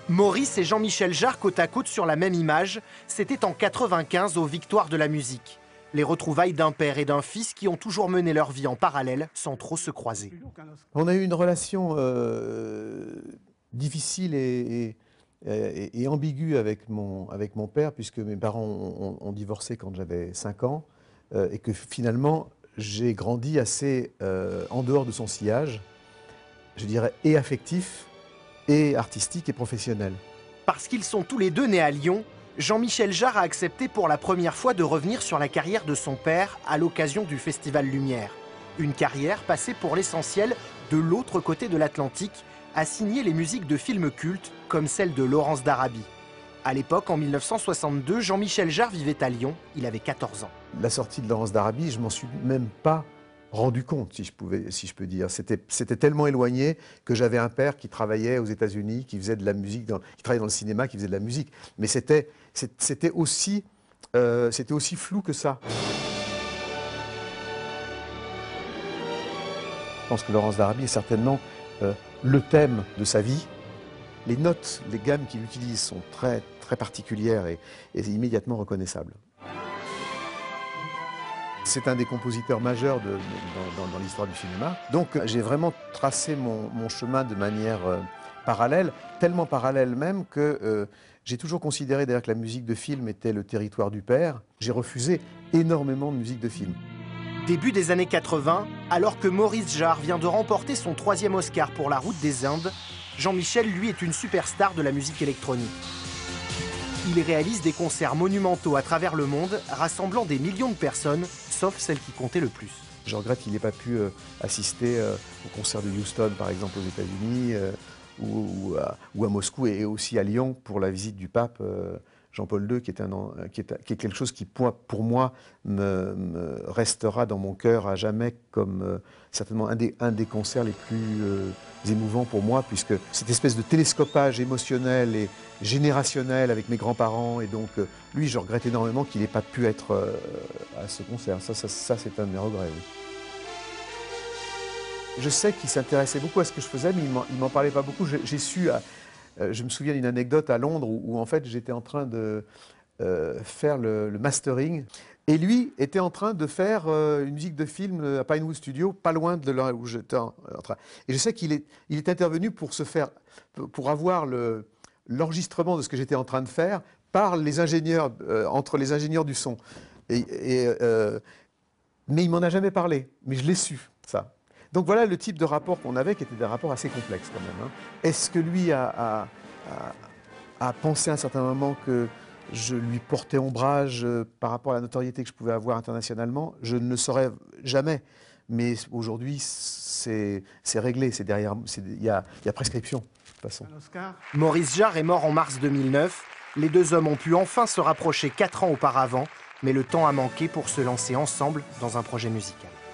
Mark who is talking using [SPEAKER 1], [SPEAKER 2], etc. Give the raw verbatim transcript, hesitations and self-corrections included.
[SPEAKER 1] Maurice et Jean-Michel Jarre côte à côte sur la même image, c'était en quatre-vingt-quinze aux Victoires de la musique. Les retrouvailles d'un père et d'un fils qui ont toujours mené leur vie en parallèle sans trop se croiser.
[SPEAKER 2] On a eu une relation euh, difficile et, et, et, et ambiguë avec mon, avec mon père, puisque mes parents ont, ont, ont divorcé quand j'avais cinq ans, euh, et que finalement j'ai grandi assez euh, en dehors de son sillage, je dirais, et affectif, et artistique et professionnel.
[SPEAKER 1] Parce qu'ils sont tous les deux nés à Lyon, Jean-Michel Jarre a accepté pour la première fois de revenir sur la carrière de son père à l'occasion du Festival Lumière. Une carrière passée pour l'essentiel de l'autre côté de l'Atlantique, à signer les musiques de films cultes comme celle de Laurence d'Arabie. À l'époque, en mille neuf cent soixante-deux, Jean-Michel Jarre vivait à Lyon, il avait quatorze ans.
[SPEAKER 2] La sortie de Laurence d'Arabie, je m'en suis même pas rendu compte, si je, pouvais, si je peux dire. C'était tellement éloigné que j'avais un père qui travaillait aux États-Unis, qui faisait de la musique, dans, qui travaillait dans le cinéma, qui faisait de la musique. Mais c'était aussi, euh, c'était aussi flou que ça. Je pense que Laurence d'Arabie est certainement euh, le thème de sa vie. Les notes, les gammes qu'il utilise sont très, très particulières et, et immédiatement reconnaissables. C'est un des compositeurs majeurs de, de, dans, dans l'histoire du cinéma. Donc j'ai vraiment tracé mon, mon chemin de manière euh, parallèle, tellement parallèle même que euh, j'ai toujours considéré d'ailleurs que la musique de film était le territoire du père. J'ai refusé énormément de musique de film.
[SPEAKER 1] Début des années quatre-vingt, alors que Maurice Jarre vient de remporter son troisième Oscar pour La Route des Indes, Jean-Michel, lui, est une superstar de la musique électronique. Il réalise des concerts monumentaux à travers le monde, rassemblant des millions de personnes, sauf celles qui comptaient le plus.
[SPEAKER 2] Je regrette qu'il n'ait pas pu euh, assister euh, au concert de Houston, par exemple, aux États-Unis, euh, ou, ou, à, ou à Moscou, et aussi à Lyon pour la visite du pape euh, Jean-Paul deux, qui est, un, qui, est, qui est quelque chose qui, pour, pour moi, me, me restera dans mon cœur à jamais comme euh, certainement un des, un des concerts les plus euh, émouvants pour moi, puisque cette espèce de télescopage émotionnel et générationnel avec mes grands-parents, et donc euh, lui, je regrette énormément qu'il n'ait pas pu être euh, à ce concert. Ça, ça, ça c'est un de mes regrets, oui. Je sais qu'il s'intéressait beaucoup à ce que je faisais, mais il ne m'en parlait pas beaucoup. J'ai su... À, Je me souviens d'une anecdote à Londres où, où en fait j'étais en train de euh, faire le, le mastering et lui était en train de faire euh, une musique de film à Pinewood Studio, pas loin de là où j'étais en, en train. Et je sais qu'il est, il est intervenu pour se faire, pour avoir le, l'enregistrement de ce que j'étais en train de faire par les ingénieurs, euh, entre les ingénieurs du son. Et, et, euh, mais il m'en a jamais parlé, mais je l'ai su, ça. Donc voilà le type de rapport qu'on avait, qui était des rapports assez complexes quand même. Hein. Est-ce que lui a, a, a, a pensé à un certain moment que je lui portais ombrage euh, par rapport à la notoriété que je pouvais avoir internationalement? Je ne le saurais jamais. Mais aujourd'hui, c'est réglé, c'est derrière, il y a, y a prescription, de toute façon.
[SPEAKER 1] Maurice Jarre est mort en mars deux mille neuf. Les deux hommes ont pu enfin se rapprocher quatre ans auparavant, mais le temps a manqué pour se lancer ensemble dans un projet musical.